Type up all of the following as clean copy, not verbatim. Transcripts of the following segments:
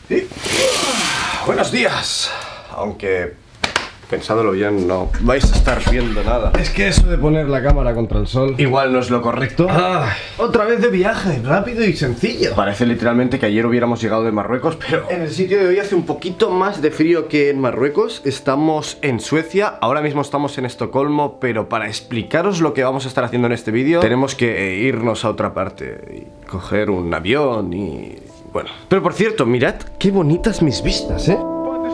Sí. Buenos días. Aunque, pensándolo bien, no vais a estar viendo nada. Es que eso de poner la cámara contra el sol igual no es lo correcto. Otra vez de viaje, rápido y sencillo. Parece literalmente que ayer hubiéramos llegado de Marruecos, pero en el sitio de hoy hace un poquito más de frío que en Marruecos. Estamos en Suecia, ahora mismo estamos en Estocolmo, pero para explicaros lo que vamos a estar haciendo en este vídeo tenemos que irnos a otra parte y coger un avión y... bueno. Pero por cierto, mirad qué bonitas mis vistas, ¿eh?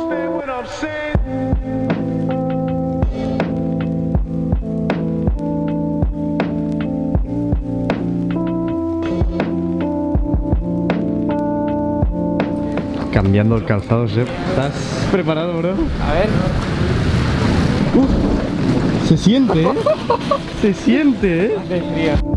Cambiando el calzado, Seb. ¿Estás preparado, bro? A ver. Se siente, ¿eh? Se siente, ¿eh? Hace frío.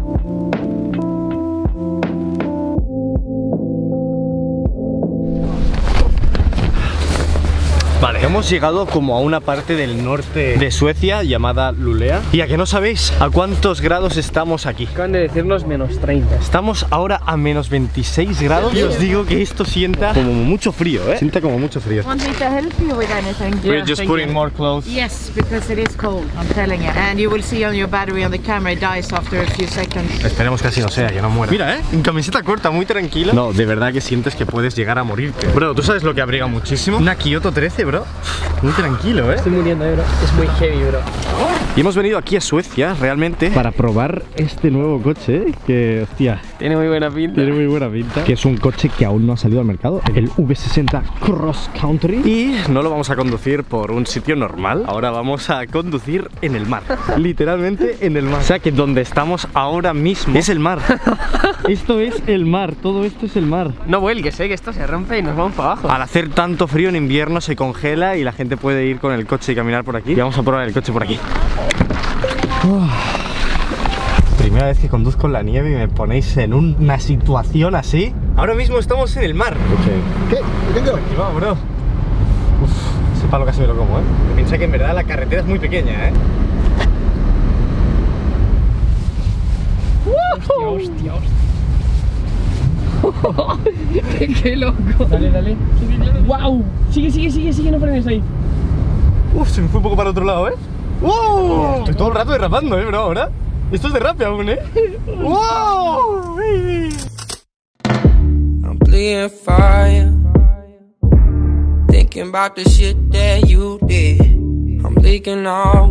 Vale, hemos llegado como a una parte del norte de Suecia llamada Luleå. Y a que no sabéis a cuántos grados estamos aquí. Acaban de decirnos menos 30. Estamos ahora a menos 26 grados. Y os digo que esto sienta como mucho frío, ¿eh? Sienta como mucho frío. Want me to help you with anything? We're just putting more clothes. Yes, because it is cold, I'm telling you. And you will see on your battery on the camera it dies after a few seconds. Esperemos que así no sea, que no muera. Mira, en camiseta corta, muy tranquila. No, de verdad que sientes que puedes llegar a morirte. Bro, ¿tú sabes lo que abriga muchísimo? Una Kyoto 13, bro. Muy tranquilo, ¿eh? Estoy muriendo, bro. Es muy heavy, bro. Y hemos venido aquí a Suecia, realmente, para probar este nuevo coche, que, hostia, Tiene muy buena pinta. tiene muy buena pinta. Que es un coche que aún no ha salido al mercado, el V60 Cross Country. Y no lo vamos a conducir por un sitio normal. Ahora vamos a conducir en el mar. Literalmente en el mar. O sea que donde estamos ahora mismo es el mar. Esto es el mar, todo esto es el mar. No vuelques, que esto se rompe y nos vamos para abajo. Al hacer tanto frío en invierno se congela y la gente puede ir con el coche y caminar por aquí. Y vamos a probar el coche por aquí. Primera vez que conduzco en la nieve y me ponéis en una situación así. Ahora mismo estamos en el mar. ¿Qué? Aquí va, bro. Ese palo casi me lo como, ¿eh? Piensa que en verdad la carretera es muy pequeña, ¿eh? Hostia. Qué loco. Dale. Wow. Sigue, no frenes ahí. Se me fue un poco para otro lado, ¿eh? ¡Wow! Estoy todo el rato derrapando, bro, ahora. Esto es derrape aún, ¿eh? ¡Wow! I'm bleeding fire, thinking about the shit that you did. I'm leaking out.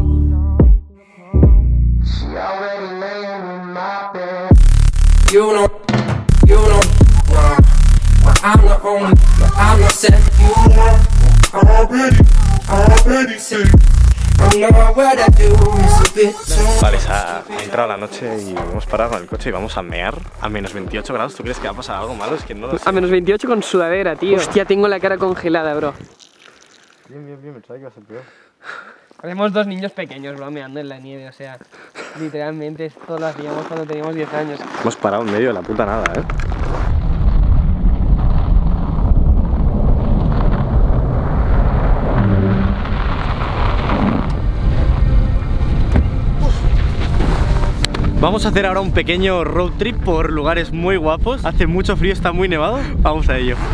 She already laying in my bed. You know, well, I'm the only, I'm the set. You know, I already see. Vale, se ha entrado la noche y hemos parado con el coche y vamos a mear a menos 28 grados. ¿Tú crees que va a pasar algo malo? Es que no lo sé. A menos 28 con sudadera, tío. Hostia, tengo la cara congelada, bro. Bien, pensaba que iba a ser peor. Haremos dos niños pequeños, bro, meando en la nieve, o sea, literalmente esto lo hacíamos cuando teníamos 10 años. Hemos parado en medio de la puta nada, ¿eh? Vamos a hacer ahora un pequeño road trip por lugares muy guapos. Hace mucho frío, está muy nevado. Vamos a ello.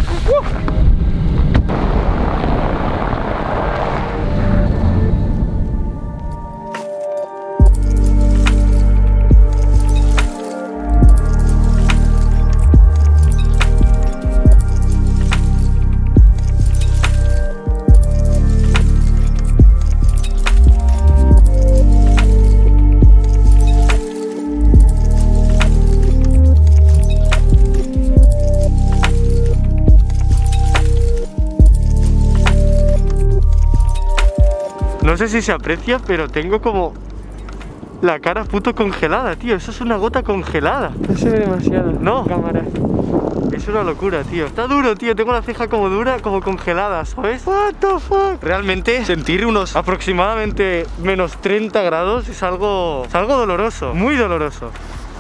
No sé si se aprecia, pero tengo como la cara puto congelada, tío. Eso es una gota congelada. No se ve demasiado. No. Cámara. Es una locura, tío. Está duro, tío. Tengo la ceja como dura, como congelada, ¿sabes? What the fuck. Realmente sentir unos aproximadamente menos 30 grados es algo doloroso. Muy doloroso.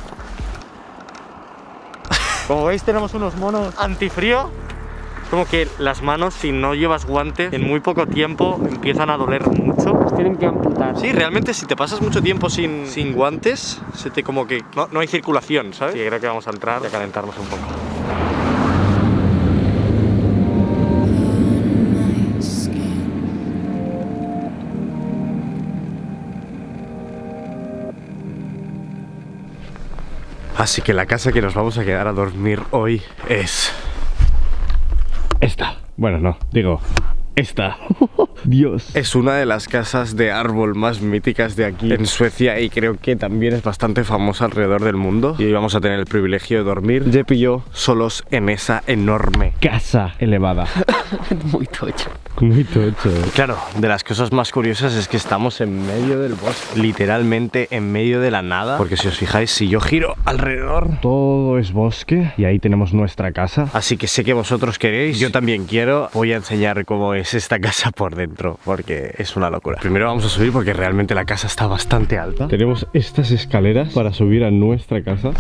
Como veis, tenemos unos monos antifrío. Como que las manos, si no llevas guantes, en muy poco tiempo empiezan a doler mucho. Los tienen que amputar. Sí, realmente si te pasas mucho tiempo sin guantes, se te como que no hay circulación, ¿sabes? Sí, creo que vamos a entrar y a calentarnos un poco. Así que la casa que nos vamos a quedar a dormir hoy es esta. Bueno, no, digo esta. Dios. Es una de las casas de árbol más míticas de aquí en Suecia y creo que también es bastante famosa alrededor del mundo. Y hoy vamos a tener el privilegio de dormir, Jep y yo, solos en esa enorme casa elevada. Muy tocho. Muy tocho. Claro, de las cosas más curiosas es que estamos en medio del bosque, literalmente en medio de la nada. Porque si os fijáis, si yo giro alrededor, todo es bosque y ahí tenemos nuestra casa. Así que sé que vosotros queréis, yo también quiero. Voy a enseñar cómo es esta casa por dentro, porque es una locura. Primero vamos a subir porque realmente la casa está bastante alta. Tenemos estas escaleras para subir a nuestra casa.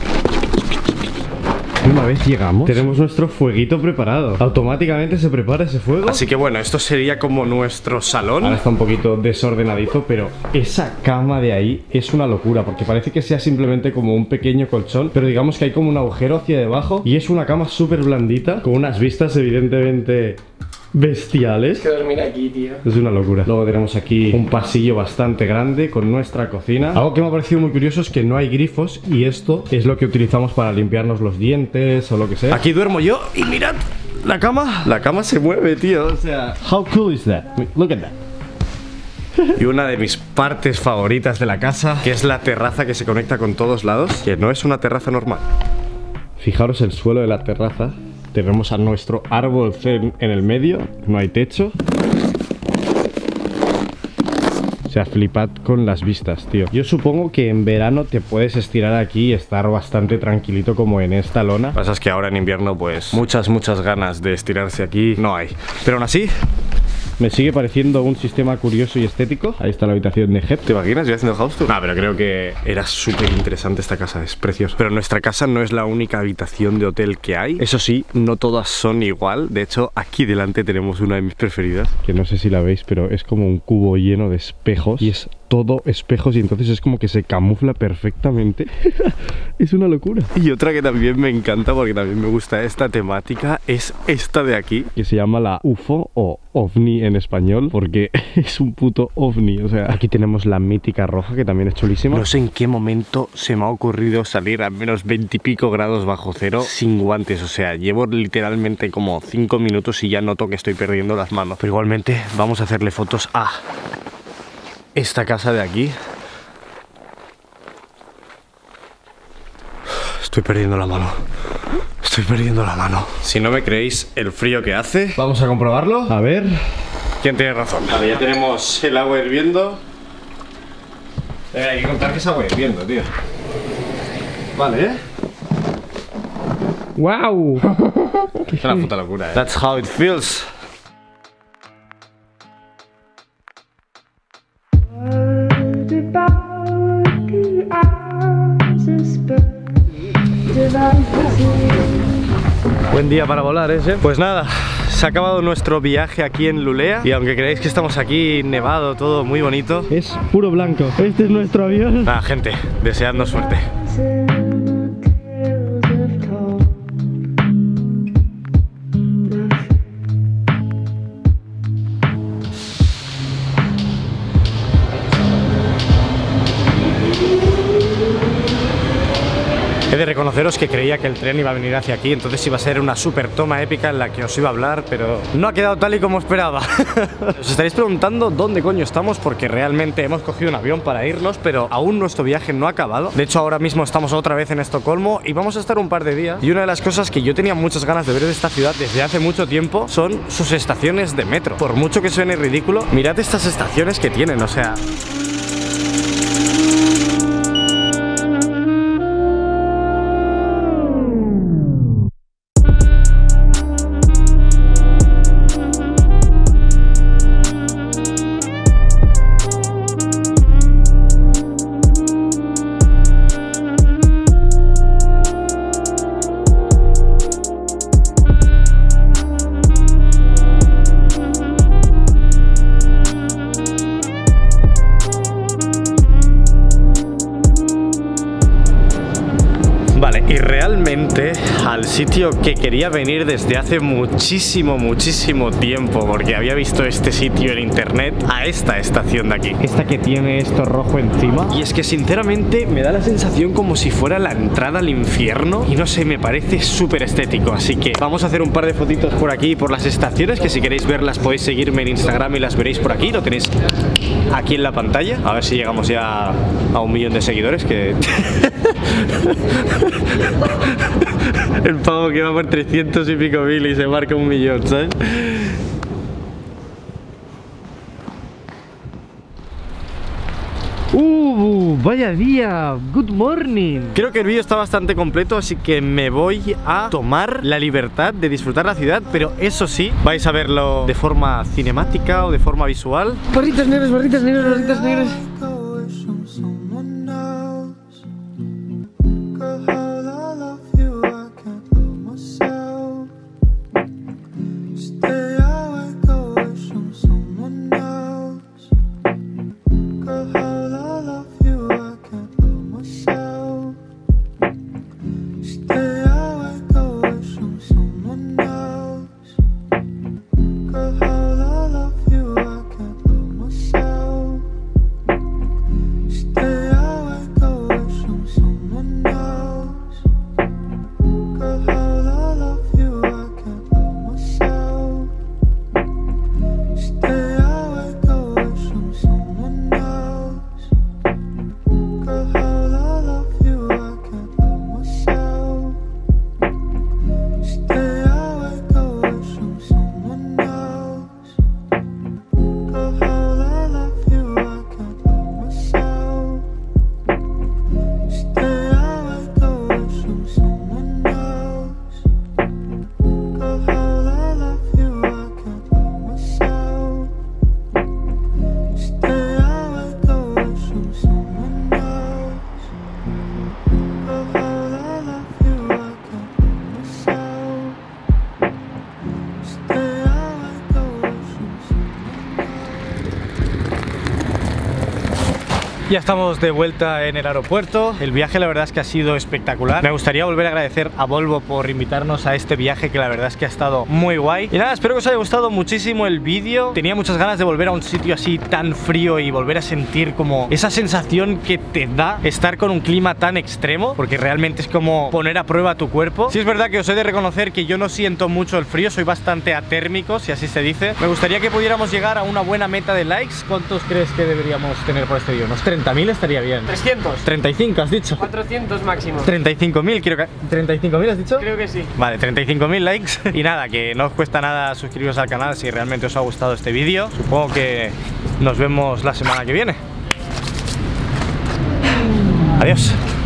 Una vez llegamos, tenemos nuestro fueguito preparado. Automáticamente se prepara ese fuego. Así que bueno, esto sería como nuestro salón. Ahora está un poquito desordenadito, pero esa cama de ahí es una locura, porque parece que sea simplemente como un pequeño colchón, pero digamos que hay como un agujero hacia debajo y es una cama súper blandita, con unas vistas evidentemente bestiales. Que dormir aquí, tío. Es una locura. Luego tenemos aquí un pasillo bastante grande con nuestra cocina. Algo que me ha parecido muy curioso es que no hay grifos y esto es lo que utilizamos para limpiarnos los dientes o lo que sea. Aquí duermo yo y mirad la cama. La cama se mueve, tío. O sea, how cool is that? Look at that. Y una de mis partes favoritas de la casa, que es la terraza que se conecta con todos lados, que no es una terraza normal. Fijaros el suelo de la terraza. Tenemos a nuestro árbol zen en el medio, no hay techo. O sea, flipad con las vistas, tío. Yo supongo que en verano te puedes estirar aquí y estar bastante tranquilito como en esta lona. Lo que pasa es que ahora en invierno pues muchas ganas de estirarse aquí no hay. Pero aún así me sigue pareciendo un sistema curioso y estético. Ahí está la habitación de Jep. ¿Te imaginas? Yo haciendo house tour. Pero creo que era súper interesante esta casa, es precioso. Pero nuestra casa no es la única habitación de hotel que hay. Eso sí, no todas son igual. De hecho, aquí delante tenemos una de mis preferidas, que no sé si la veis, pero es como un cubo lleno de espejos. Y es todo espejos y entonces es como que se camufla perfectamente. Es una locura. Y otra que también me encanta, porque también me gusta esta temática, es esta de aquí, que se llama la UFO o OVNI en español, porque es un puto ovni. O sea, aquí tenemos la mítica roja, que también es chulísima. No sé en qué momento se me ha ocurrido salir a menos 20 y pico grados bajo cero sin guantes. O sea, llevo literalmente como 5 minutos y ya noto que estoy perdiendo las manos. Pero igualmente vamos a hacerle fotos a esta casa de aquí. Estoy perdiendo la mano. Estoy perdiendo la mano. Si no me creéis el frío que hace, vamos a comprobarlo. A ver quién tiene razón. Vale, ya tenemos el agua hirviendo. Hay que contar que es agua hirviendo, tío. Vale, ¿eh? ¡Wow! Es una puta locura, ¿eh? That's how it feels. Buen día para volar ese. Pues nada, se ha acabado nuestro viaje aquí en Lulea. Y aunque creéis que estamos aquí nevado, todo muy bonito, es puro blanco. Este es nuestro avión. Nada, gente, deseadnos suerte. He de reconoceros que creía que el tren iba a venir hacia aquí, entonces iba a ser una super toma épica en la que os iba a hablar, pero no ha quedado tal y como esperaba. Os estaréis preguntando dónde coño estamos, porque realmente hemos cogido un avión para irnos, pero aún nuestro viaje no ha acabado. De hecho, ahora mismo estamos otra vez en Estocolmo y vamos a estar un par de días. Y una de las cosas que yo tenía muchas ganas de ver de esta ciudad desde hace mucho tiempo son sus estaciones de metro. Por mucho que suene ridículo, mirad estas estaciones que tienen, o sea... Vale, y realmente al sitio que quería venir desde hace muchísimo tiempo, porque había visto este sitio en internet, a esta estación de aquí, esta que tiene esto rojo encima. Y es que sinceramente me da la sensación como si fuera la entrada al infierno, y no sé, me parece súper estético. Así que vamos a hacer un par de fotitos por aquí, por las estaciones, que si queréis verlas podéis seguirme en Instagram y las veréis por aquí, lo tenéis aquí en la pantalla. A ver si llegamos ya a 1 millón de seguidores, que... El pavo que va por 300 y pico mil y se marca 1 millón, ¿sabes? Vaya día, good morning. Creo que el vídeo está bastante completo, así que me voy a tomar la libertad de disfrutar la ciudad, pero eso sí, vais a verlo de forma cinemática o de forma visual. Barritas negras, barritas negras, barritas negras. Ya estamos de vuelta en el aeropuerto. El viaje la verdad es que ha sido espectacular. Me gustaría volver a agradecer a Volvo por invitarnos a este viaje, que la verdad es que ha estado muy guay. Y nada, espero que os haya gustado muchísimo el vídeo. Tenía muchas ganas de volver a un sitio así tan frío y volver a sentir como esa sensación que te da estar con un clima tan extremo, porque realmente es como poner a prueba tu cuerpo. Sí es verdad que os he de reconocer que yo no siento mucho el frío, soy bastante atérmico, si así se dice. Me gustaría que pudiéramos llegar a una buena meta de likes. ¿Cuántos crees que deberíamos tener por este vídeo? Unos 30.000 estaría bien. 300. 35 has dicho. 400 máximo. 35.000 quiero que... ¿35.000 has dicho? Creo que sí. Vale, 35.000 likes. Y nada, que no os cuesta nada suscribiros al canal si realmente os ha gustado este vídeo. Supongo que nos vemos la semana que viene. Adiós.